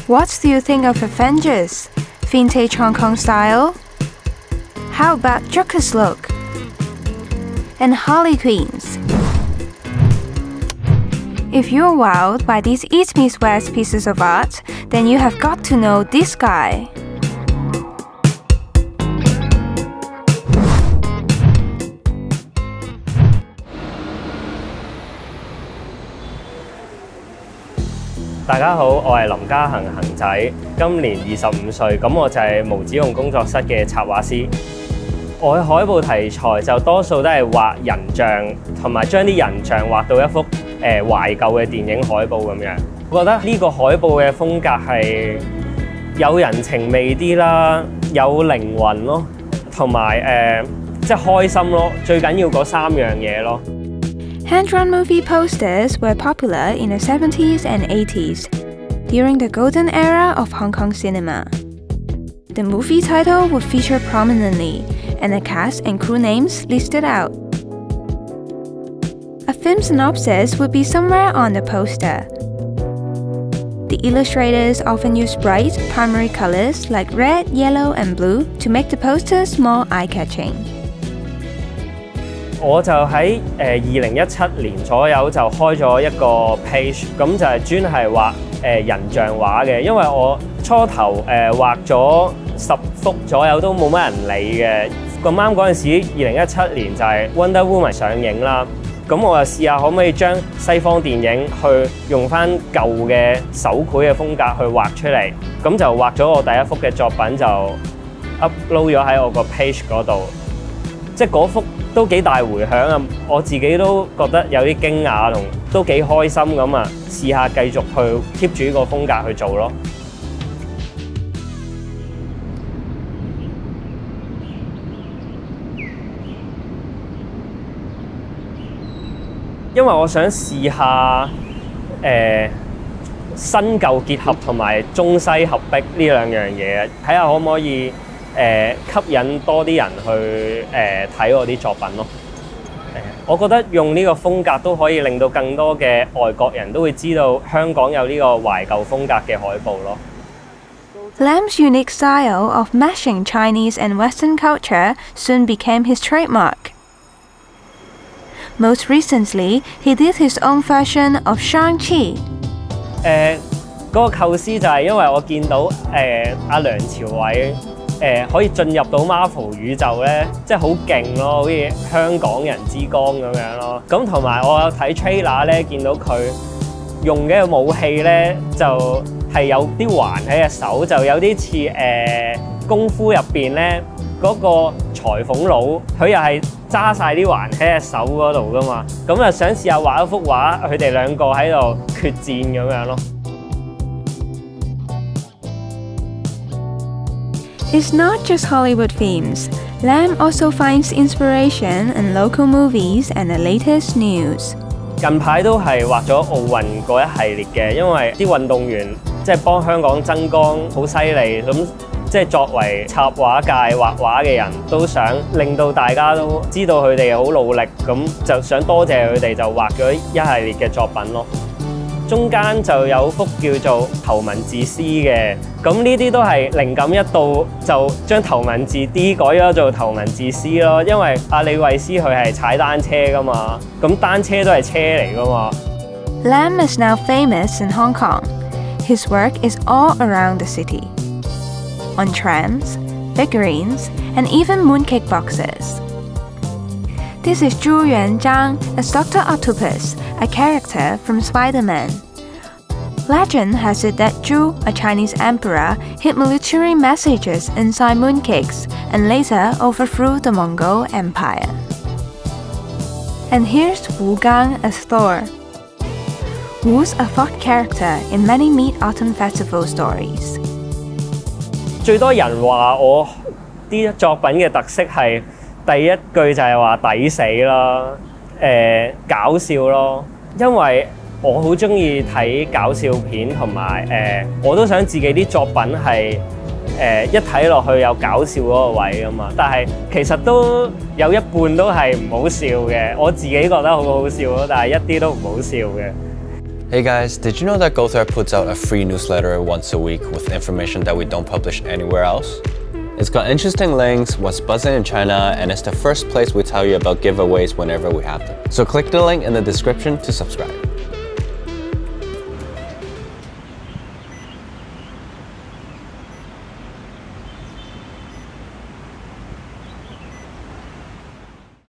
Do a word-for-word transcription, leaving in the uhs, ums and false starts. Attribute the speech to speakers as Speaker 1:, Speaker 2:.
Speaker 1: What do you think of Avengers? Vintage Hong Kong style? How about Joker's look? And Harley Quinns? If you're wowed by these East meets West pieces of art, then you have got to know this guy.
Speaker 2: 大家好，我係林家恒恒仔，今年二十五歲，咁我就係無指用工作室嘅插畫師。我嘅海報題材就多數都係畫人像，同埋將啲人像畫到一幅誒、呃、懷舊嘅電影海報咁樣。我覺得呢個海報嘅風格係有人情味啲啦，有靈魂咯，同埋誒即係開心咯，最緊要嗰三樣嘢咯。
Speaker 1: Hand-drawn movie posters were popular in the seventies and eighties, during the golden era of Hong Kong cinema. The movie title would feature prominently, and the cast and crew names listed out. A film synopsis would be somewhere on the poster. The illustrators often use bright primary colors like red, yellow, and blue to make the posters more eye-catching.
Speaker 2: 我就喺誒二零一七年左右就開咗一個 page， 咁就係專係畫誒、呃、人像畫嘅。因為我初頭誒、呃、畫咗十幅左右都冇乜人理嘅。咁啱嗰陣時，二零一七年就係 Wonder Woman 上映啦。咁我就試下可唔可以將西方電影去用翻舊嘅手繪嘅風格去畫出嚟。咁就畫咗我第一幅嘅作品就 upload 咗喺我個 page 嗰度，即係嗰幅。 都幾大迴響啊！我自己都覺得有啲驚訝同都幾開心咁啊！試下繼續去 keep 住呢個風格去做咯。因為我想試下誒、呃、新舊結合同埋中西合璧呢兩樣嘢，睇下可唔可以。 誒、呃、吸引多啲人去誒睇、呃、我啲作品咯。誒，我覺得用呢個風格都可以令到更多嘅外國人都會知道香港有呢個懷舊風格嘅海報咯。
Speaker 1: Lam's unique style of mashing Chinese and Western culture soon became his trademark. Most recently, he did his own version of Shang-chi.
Speaker 2: 誒，嗰個構思就係因為我見到誒阿梁朝偉。 誒、呃、可以進入到 Marvel 宇宙咧，即係好勁咯，好似香港人之光咁樣咯。咁同埋我有睇 trailer 咧，見到佢用嘅武器咧，就係、是、有啲環喺隻手，就有啲似誒功夫入邊咧嗰個裁縫佬，佢又係揸晒啲環喺隻手嗰度噶嘛。咁啊想試下畫一幅畫，佢哋兩個喺度決戰咁樣咯。
Speaker 1: It's not just Hollywood themes. Lam also finds inspiration in local movies and the latest news.
Speaker 2: 近排都係畫咗奧運嗰一系列嘅，因為啲運動員即係幫香港爭光好犀利，咁即係作為插畫界畫畫嘅人，都想令到大家都知道佢哋好努力，咁就想多謝佢哋，就畫咗一系列嘅作品咯。 中間就有幅叫做頭文字 C 嘅，咁呢啲都係靈感一到就將頭文字 D 改咗做頭文字 C 咯，因為阿李慧詩佢係踩單車噶嘛，咁單車都係車嚟噶嘛。
Speaker 1: Lam is now famous in Hong Kong. His work is all around the city, on trams, figurines, and even mooncake boxes. This is Zhu Yuanzhang as Doctor Octopus, a character from Spider-Man. Legend has it that Zhu, a Chinese emperor, hid military messages inside mooncakes and later overthrew the Mongol Empire. And here's Wu Gang as Thor. Wu's a thought character in many Mid-Autumn Festival stories.
Speaker 2: 最多人話我啲作品嘅特色係。 第一句就係話抵死啦，誒、呃、搞笑咯，因為我好中意睇搞笑片，同埋誒我都想自己啲作品係誒、呃、一睇落去有搞笑嗰個位㗎嘛，但係其實都有一半都係唔好笑嘅，我自己覺得好好笑咯，但係一啲都唔好笑嘅。
Speaker 3: Hey guys, did you know that Goldthread puts out a free newsletter once a week with information that we don't publish anywhere else? It's got interesting links, what's buzzing in China, and it's the first place we tell you about giveaways whenever we have them. So click the link in the description to subscribe.